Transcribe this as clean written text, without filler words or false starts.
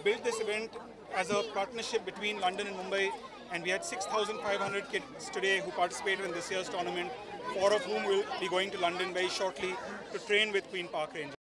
built this event as a partnership between London and Mumbai, and we had 6,500 kids today who participated in this year's tournament, 4 of whom will be going to London very shortly to train with Queen Park Rangers.